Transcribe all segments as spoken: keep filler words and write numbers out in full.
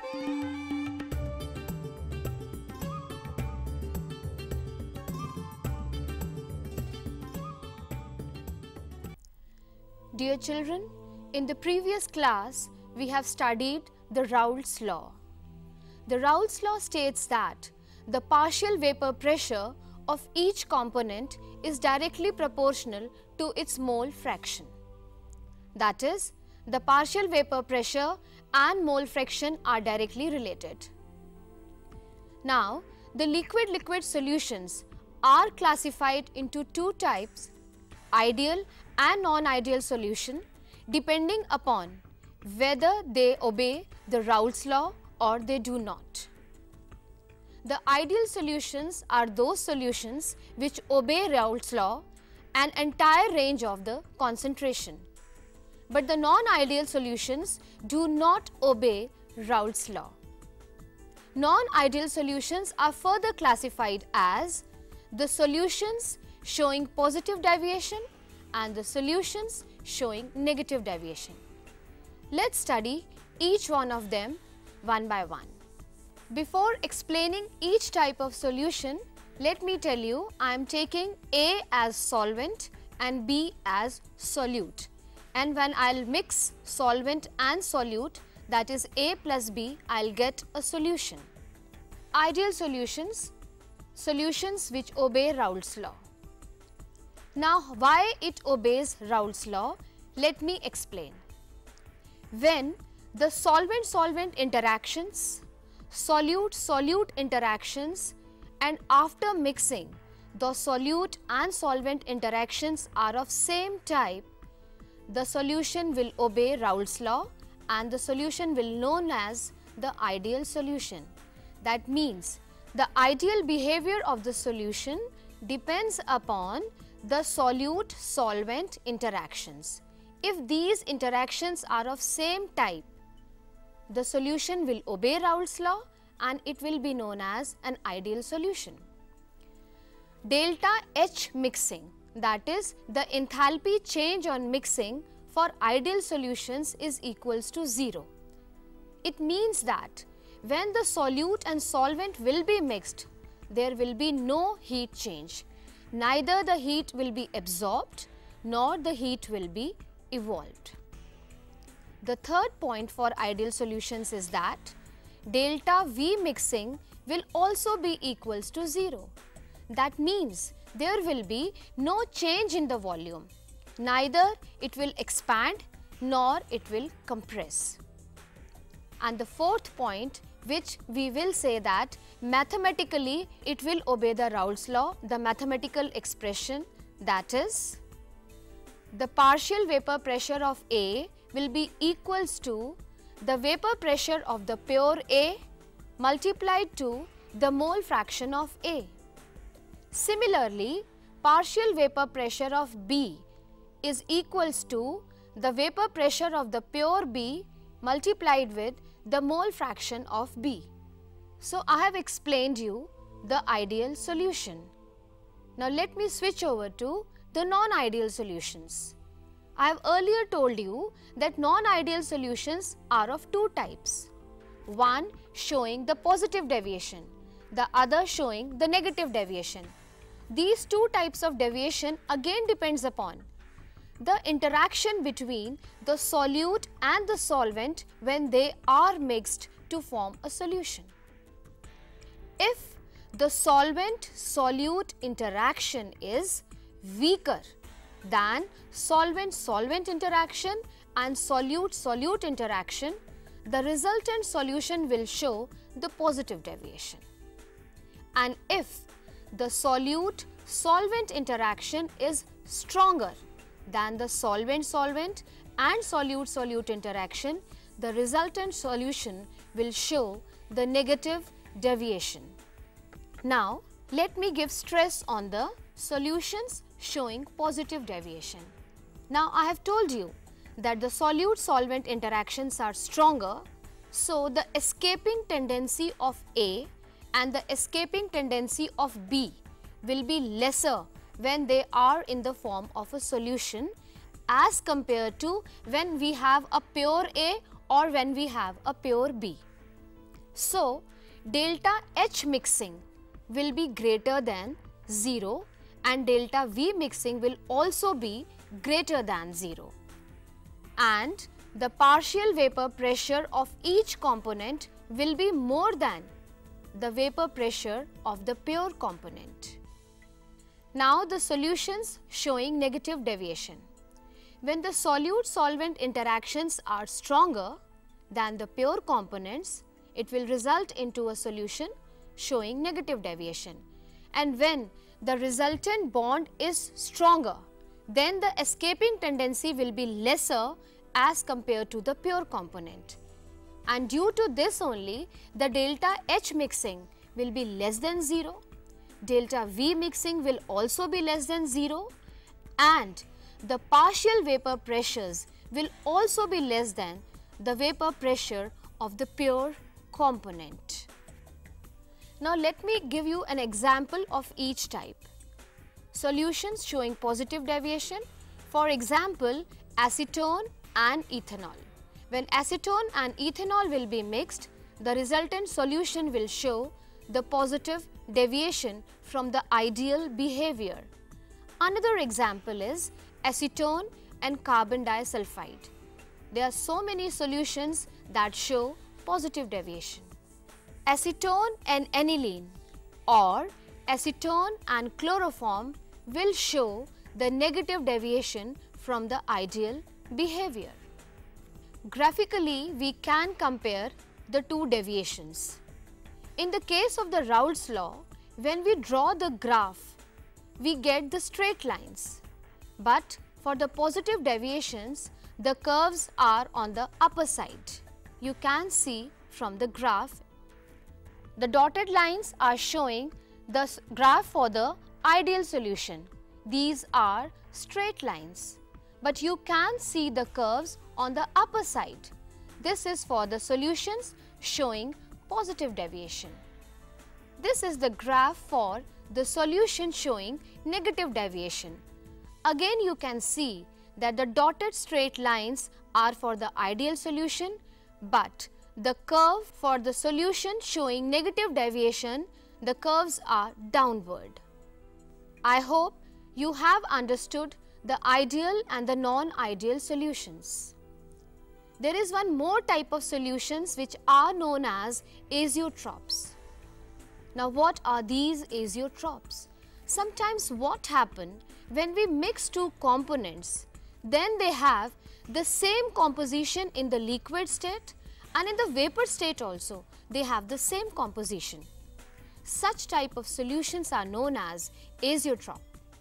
Dear children, in the previous class, we have studied the Raoult's law. The Raoult's law states that the partial vapor pressure of each component is directly proportional to its mole fraction. That is, the partial vapor pressure and mole fraction are directly related. Now, the liquid-liquid solutions are classified into two types, ideal and non-ideal solution, depending upon whether they obey the Raoult's law or they do not. The ideal solutions are those solutions which obey Raoult's law an entire range of the concentration. But the non-ideal solutions do not obey Raoult's law. Non-ideal solutions are further classified as the solutions showing positive deviation and the solutions showing negative deviation. Let's study each one of them one by one. Before explaining each type of solution, let me tell you I am taking A as solvent and B as solute. And when I will mix solvent and solute, that is A plus B, I will get a solution. Ideal solutions, solutions which obey Raoult's law. Now, why it obeys Raoult's law? Let me explain. When the solvent-solvent interactions, solute-solute interactions, and after mixing, the solute and solvent interactions are of same type, the solution will obey Raoult's law and the solution will be known as the ideal solution. That means the ideal behavior of the solution depends upon the solute-solvent interactions. If these interactions are of same type, the solution will obey Raoult's law and it will be known as an ideal solution. Delta H mixing, that is the enthalpy change on mixing for ideal solutions, is equals to zero. It means that when the solute and solvent will be mixed, there will be no heat change. Neither the heat will be absorbed nor the heat will be evolved. The third point for ideal solutions is that delta V mixing will also be equals to zero. That means there will be no change in the volume. Neither it will expand nor it will compress. And the fourth point, which we will say that mathematically it will obey the Raoult's law, the mathematical expression, that is the partial vapor pressure of A will be equals to the vapor pressure of the pure A multiplied to the mole fraction of A. Similarly, partial vapor pressure of B is equals to the vapor pressure of the pure B multiplied with the mole fraction of B. So, I have explained you the ideal solution. Now, let me switch over to the non-ideal solutions. I have earlier told you that non-ideal solutions are of two types. One showing the positive deviation, the other showing the negative deviation. These two types of deviation again depends upon the interaction between the solute and the solvent when they are mixed to form a solution. If the solvent-solute interaction is weaker than solvent-solvent interaction and solute-solute interaction, the resultant solution will show the positive deviation. And if the solute-solvent interaction is stronger than the solvent-solvent and solute-solute interaction, the resultant solution will show the negative deviation. Now, let me give stress on the solutions showing positive deviation. Now, I have told you that the solute-solvent interactions are stronger, so the escaping tendency of A and the escaping tendency of B will be lesser when they are in the form of a solution as compared to when we have a pure A or when we have a pure B. So, delta H mixing will be greater than zero and delta V mixing will also be greater than zero. And the partial vapor pressure of each component will be more than the vapor pressure of the pure component. Now the solutions showing negative deviation. When the solute-solvent interactions are stronger than the pure components, it will result into a solution showing negative deviation. And when the resultant bond is stronger, then the escaping tendency will be lesser as compared to the pure component. And due to this only, the delta H mixing will be less than zero, delta V mixing will also be less than zero, and the partial vapor pressures will also be less than the vapor pressure of the pure component. Now let me give you an example of each type. Solutions showing positive deviation, for example, acetone and ethanol. When acetone and ethanol will be mixed, the resultant solution will show the positive deviation from the ideal behavior. Another example is acetone and carbon disulfide. There are so many solutions that show positive deviation. Acetone and aniline or acetone and chloroform will show the negative deviation from the ideal behavior. Graphically, we can compare the two deviations. In the case of the Raoult's law, when we draw the graph, we get the straight lines. But for the positive deviations, the curves are on the upper side. You can see from the graph, the dotted lines are showing the graph for the ideal solution. These are straight lines. But you can see the curves on the upper side. This is for the solutions showing positive deviation. This is the graph for the solution showing negative deviation. Again, you can see that the dotted straight lines are for the ideal solution, but the curve for the solution showing negative deviation, the curves are downward. I hope you have understood the ideal and the non-ideal solutions. There is one more type of solutions which are known as azeotropes. Now what are these azeotropes? Sometimes what happens when we mix two components, then they have the same composition in the liquid state and in the vapor state also they have the same composition. Such type of solutions are known as azeotrope.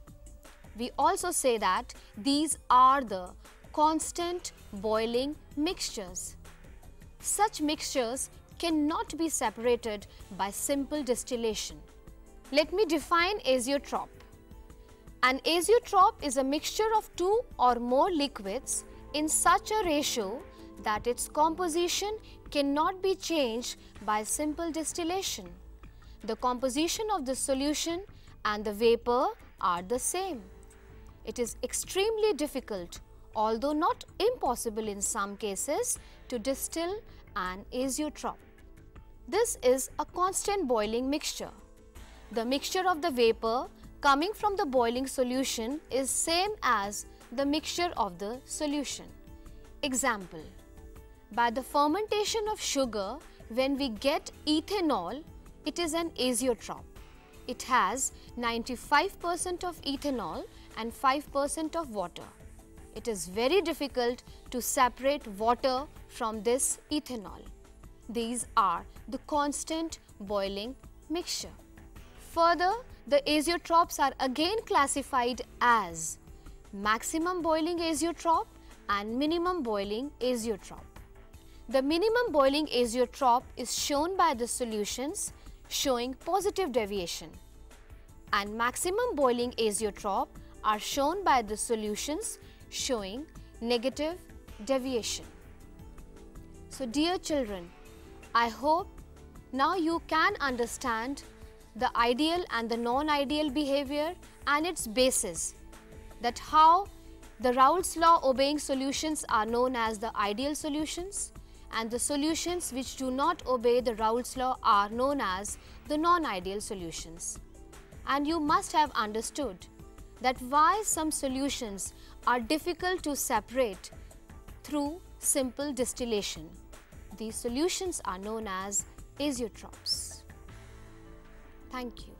We also say that these are the constant boiling mixtures. Such mixtures cannot be separated by simple distillation. Let me define azeotrope. An azeotrope is a mixture of two or more liquids in such a ratio that its composition cannot be changed by simple distillation. The composition of the solution and the vapor are the same. It is extremely difficult, although not impossible in some cases, to distill an azeotrope. This is a constant boiling mixture. The mixture of the vapor coming from the boiling solution is same as the mixture of the solution. Example: by the fermentation of sugar, when we get ethanol, it is an azeotrope. It has ninety-five percent of ethanol and five percent of water. It is very difficult to separate water from this ethanol. These are the constant boiling mixture. Further, the azeotropes are again classified as maximum boiling azeotrope and minimum boiling azeotrope. The minimum boiling azeotrope is shown by the solutions showing positive deviation, and maximum boiling azeotrope are shown by the solutions showing negative deviation. So dear children, I hope now you can understand the ideal and the non-ideal behavior and its basis, that how the Raoult's law obeying solutions are known as the ideal solutions and the solutions which do not obey the Raoult's law are known as the non-ideal solutions. And you must have understood that why some solutions are difficult to separate through simple distillation. These solutions are known as azeotrophs. Thank you.